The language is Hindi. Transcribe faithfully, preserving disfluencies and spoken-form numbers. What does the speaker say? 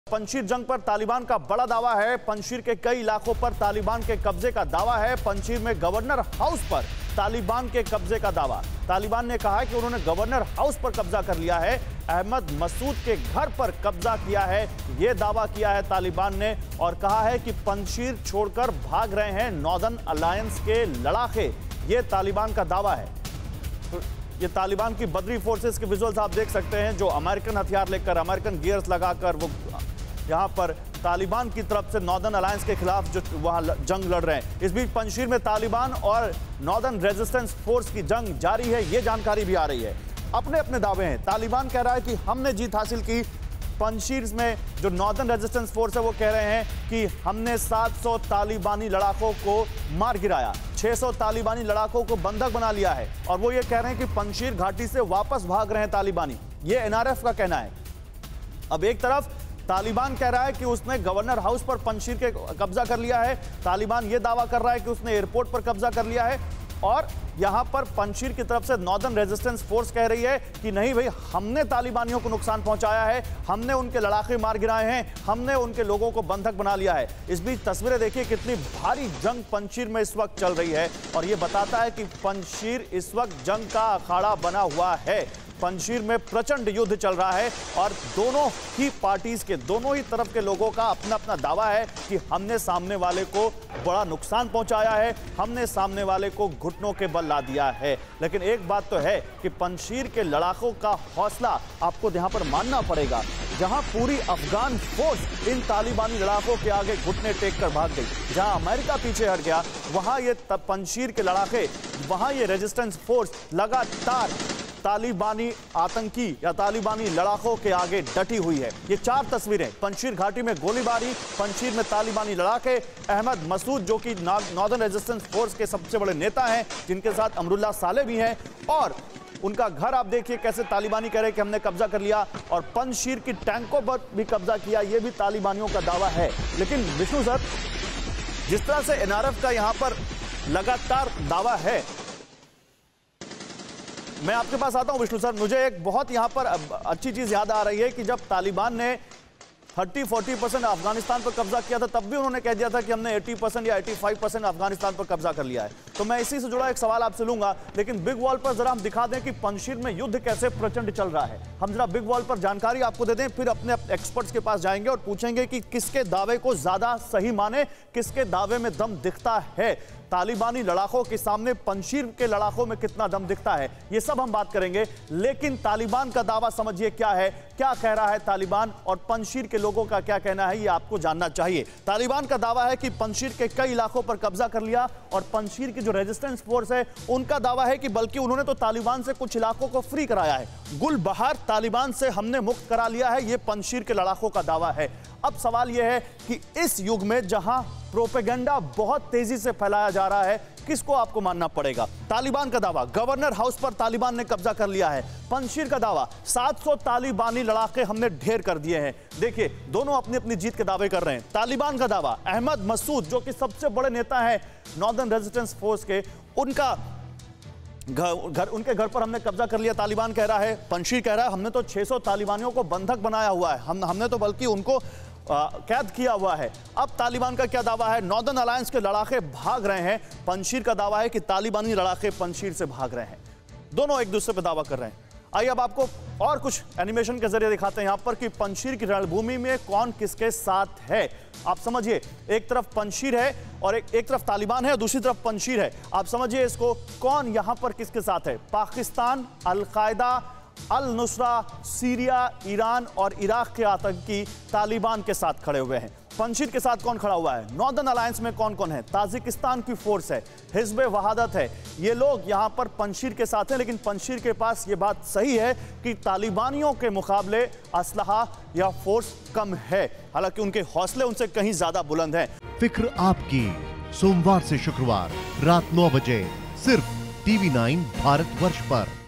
पंजशीर जंग पर तालिबान का बड़ा दावा है। पंजशीर के कई इलाकों पर तालिबान के कब्जे का दावा है। पंजशीर में गवर्नर हाउस पर तालिबान के कब्जे का दावा। तालिबान ने कहा है कि उन्होंने गवर्नर हाउस पर कब्जा कर लिया है। अहमद मसूद के घर पर कब्जा किया है, यह दावा किया है तालिबान ने और कहा है कि पंजशीर छोड़कर भाग रहे हैं नॉर्दर्न अलायंस के लड़ाके। यह तालिबान का दावा है। तो ये तालिबान की बदरी फोर्सेस के विजुअल्स आप देख सकते हैं, जो अमेरिकन हथियार लेकर, अमेरिकन गियर्स लगाकर वो यहाँ पर तालिबान की तरफ से नॉर्दर्न अलायंस के खिलाफ जो वहाँ जंग लड़ रहे हैं। इस बीच पंजशीर में तालिबान और नॉर्दर्न रेजिस्टेंस फोर्स की जंग जारी है, ये जानकारी भी आ रही है। अपने अपने दावे हैं। तालिबान कह रहा है कि हमने जीत हासिल की। पंजशीर में जो नॉर्दर्न रेजिस्टेंस फोर्स है वो कह रहे हैं कि हमने सात सौ तालिबानी लड़ाकों को मार गिराया, छह सौ तालिबानी लड़ाकों को बंधक बना लिया है और वो ये कह रहे हैं कि पंजशीर घाटी से वापस भाग रहे हैं तालिबानी। ये एन आर एफ का कहना है। अब एक तरफ तालिबान कह रहा है कि उसने गवर्नर हाउस पर पंजशीर के कब्जा कर लिया है। तालिबान यह दावा कर रहा है कि उसने एयरपोर्ट पर कब्जा कर लिया है और यहां पर पंजशीर की तरफ से नॉर्दर्न रेजिस्टेंस फोर्स कह रही है कि नहीं भाई, हमने तालिबानियों को नुकसान पहुंचाया है, हमने उनके लड़ाके मार गिराए हैं, हमने उनके लोगों को बंधक बना लिया है। इस बीच तस्वीरें देखिए, कितनी भारी जंग पंजशीर में इस वक्त चल रही है और यह बताता है कि पंजशीर इस वक्त जंग का अखाड़ा बना हुआ है। पंजशीर में प्रचंड युद्ध चल रहा है और दोनों ही पार्टीज के, दोनों ही तरफ के लोगों का अपना अपना दावा है कि हमने सामने वाले को बड़ा नुकसान पहुंचाया है, हमने सामने वाले को घुटनों के बल ला दिया है। लेकिन एक बात तो है कि पंजशीर के लड़ाकों का हौसला आपको यहां पर मानना पड़ेगा। जहां पूरी अफगान फोर्स इन तालिबानी लड़ाकों के आगे घुटने टेक कर भाग गई, जहां अमेरिका पीछे हट गया, वहां ये पंजशीर के लड़ाके, वहां ये रेजिस्टेंस फोर्स लगातार तालिबानी आतंकी या तालिबानी लड़ाकों के आगे डटी हुई है। ये चार तस्वीरें, पंजशीर घाटी में गोलीबारी, पंजशीर में तालिबानी लड़ाके, अहमद मसूद जो कि नॉर्दर्न रेजिस्टेंस फोर्स के सबसे बड़े नेता हैं, जिनके साथ अमरुल्लाह साले भी हैं, और उनका घर आप देखिए कैसे तालिबानी कह रहे हैं कि हमने कब्जा कर लिया और पंजशीर की टैंकों पर भी कब्जा किया। यह भी तालिबानियों का दावा है। लेकिन विष्णु सर, जिस तरह से एन आर एफ का यहां पर लगातार दावा है, मैं आपके पास आता हूं विष्णु सर। मुझे एक बहुत यहां पर अच्छी चीज याद आ रही है कि जब तालिबान ने तीस चालीस परसेंट अफगानिस्तान पर कब्जा किया था, तब भी उन्होंने कह दिया था कि हमने अस्सी परसेंट या पचासी परसेंट अफगानिस्तान पर कब्जा कर लिया है। तो मैं इसी से जुड़ा एक सवाल आपसे लूंगा, लेकिन बिग वॉल पर जरा हम दिखा दें कि पंजशीर में युद्ध कैसे प्रचंड चल रहा है। हम जरा बिग वॉल पर जानकारी आपको दे दें, फिर अपने एक्सपर्ट्स के पास जाएंगे और पूछेंगे कि किसके दावे को ज्यादा सही माने, किसके दावे में दम दिखता है। तालिबानी लड़ाकों के सामने पंजशीर के लड़ाकों में कितना दम दिखता है, ये सब हम बात करेंगे। लेकिन तालिबान का दावा समझिए क्या है, क्या कह रहा है तालिबान और पंजशीर के लोगों का क्या कहना है, ये आपको जानना चाहिए। तालिबान का दावा है कि पंजशीर के कई इलाकों पर कब्जा कर लिया और पंजशीर की जो रेजिस्टेंस फोर्स है उनका दावा है कि बल्कि उन्होंने तो तालिबान से कुछ इलाकों को फ्री कराया है। गुलबहार तालिबान से हमने मुक्त करा लिया है, ये पंजशीर के लड़ाकों का दावा है। अब सवाल यह है कि इस युग में जहां प्रोपेगेंडा बहुत तेजी से फैलाया जा रहा है, किसको आपको मानना पड़ेगा? तालिबान का दावा, गवर्नर हाउस पर तालिबान ने कब्जा कर लिया है। पंजशीर का दावा, सात सौ तालिबानी लड़ाके हमने ढेर कर दिए हैं। देखिए, दोनों अपनी अपनी जीत के दावे कर रहे हैं। तालिबान का दावा, अहमद मसूद जो कि सबसे बड़े नेता हैं नॉर्दर्न रेजिस्टेंस फोर्स के, उनका घर, घर उनके घर पर हमने कब्जा कर लिया, तालिबान कह रहा है। पंजशीर कह रहा है हमने तो छह सौ तालिबानियों को बंधक बनाया हुआ है, हम हमने तो बल्कि उनको आ, कैद किया हुआ है। अब तालिबान का क्या दावा है? नॉर्दर्न अलायंस के लड़ाके भाग रहे हैं। पंजशीर का दावा है कि तालिबानी लड़ाके पंजशीर से भाग रहे हैं। दोनों एक दूसरे पर दावा कर रहे हैं। आइए अब आपको और कुछ एनिमेशन के जरिए दिखाते हैं यहां पर कि पंजशीर की रणभूमि में कौन किसके साथ है। आप समझिए, एक तरफ पंजशीर है और एक एक तरफ तालिबान है और दूसरी तरफ पंजशीर है। आप समझिए इसको, कौन यहां पर किसके साथ है? Pakistan, al Qaeda, al Nusra, Syria, Iran और इराक के आतंकी तालिबान के साथ खड़े हुए हैं। पंजशीर के साथ कौन खड़ा हुआ है? नॉर्दर्न अलायंस में कौन कौन है? ताजिकिस्तान की फोर्स है, हिज़्ब वहादत है। ये लोग यहां पर पंजशीर के साथ हैं, लेकिन पंजशीर के पास ये बात सही है कि तालिबानियों के मुकाबले असलहा या फोर्स कम है, हालांकि उनके हौसले उनसे कहीं ज्यादा बुलंद हैं। फिक्र आपकी, सोमवार से शुक्रवार रात नौ बजे सिर्फ टीवी नाइन भारतवर्ष पर।